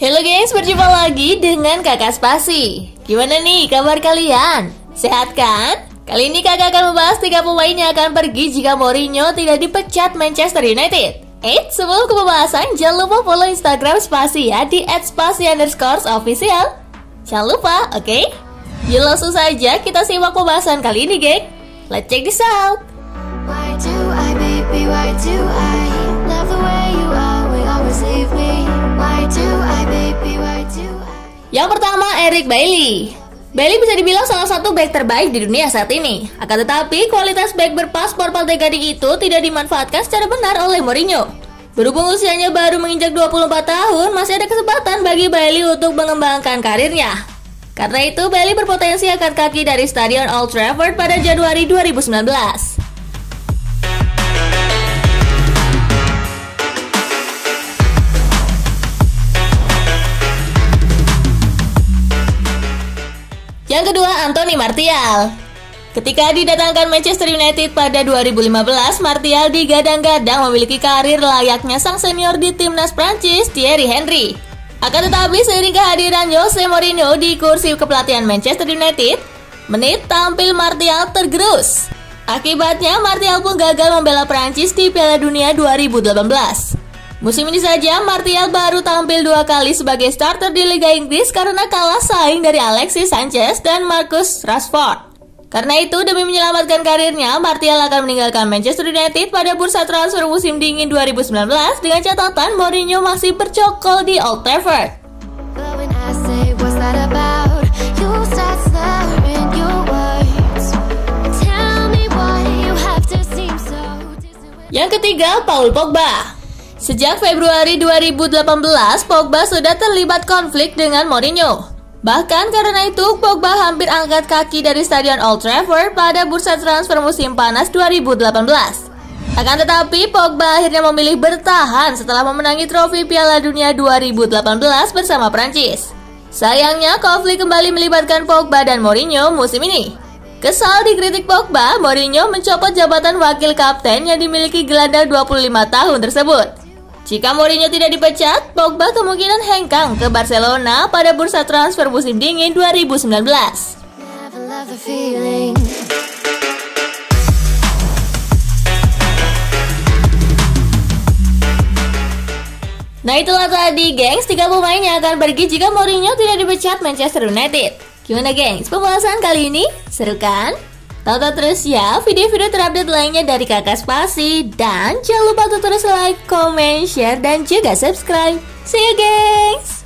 Halo gengs, berjumpa lagi dengan Kakak Spasi. Gimana nih kabar kalian? Sehat kan? Kali ini kakak akan membahas 3 pemain yang akan pergi jika Mourinho tidak dipecat Manchester United. Sebelum ke pembahasan, jangan lupa follow Instagram Spasi ya di @spasi_official. Jangan lupa, oke? Yuk langsung saja kita simak pembahasan kali ini, geng. Let's check this out. Why do I, baby, why do I love the way you are, we always leave me. Why do I, baby, why do I. Yang pertama, Eric Bailly. Bailly bisa dibilang salah satu bek terbaik di dunia saat ini. Akan tetapi, kualitas bek berpaspor partai gading itu tidak dimanfaatkan secara benar oleh Mourinho. Berhubung usianya baru menginjak 24 tahun, masih ada kesempatan bagi Bailly untuk mengembangkan karirnya. Karena itu, Bailly berpotensi angkat kaki dari Stadion Old Trafford pada Januari 2019. Yang kedua, Anthony Martial. Ketika didatangkan Manchester United pada 2015, Martial digadang-gadang memiliki karir layaknya sang senior di timnas Prancis, Thierry Henry. Akan tetapi seiring kehadiran Jose Mourinho di kursi kepelatihan Manchester United, menit tampil Martial tergerus. Akibatnya Martial pun gagal membela Prancis di Piala Dunia 2018. Musim ini saja Martial baru tampil 2 kali sebagai starter di Liga Inggris karena kalah saing dari Alexis Sanchez dan Marcus Rashford. Karena itu, demi menyelamatkan karirnya, Martial akan meninggalkan Manchester United pada bursa transfer musim dingin 2019 dengan catatan Mourinho masih bercokol di Old Trafford. But when I say what's that about, you start slurring your words. Tell me why you have to seem so distant. Yang ketiga, Paul Pogba. Sejak Februari 2018, Pogba sudah terlibat konflik dengan Mourinho. Bahkan karena itu, Pogba hampir angkat kaki dari Stadion Old Trafford pada bursa transfer musim panas 2018. Akan tetapi, Pogba akhirnya memilih bertahan setelah memenangi trofi Piala Dunia 2018 bersama Prancis. Sayangnya, konflik kembali melibatkan Pogba dan Mourinho musim ini. Kesal dikritik Pogba, Mourinho mencopot jabatan wakil kapten yang dimiliki gelandang 25 tahun tersebut. Jika Mourinho tidak dipecat, Pogba kemungkinan hengkang ke Barcelona pada bursa transfer musim dingin 2019. Never love the feeling. Nah itulah tadi gengs 3 pemain yang akan pergi jika Mourinho tidak dipecat Manchester United. Gimana gengs, pembahasan kali ini? Seru kan? Tonton terus ya video-video terupdate lainnya dari Kakak Spasi. Dan jangan lupa untuk terus like, comment, share, dan juga subscribe. See you gengs!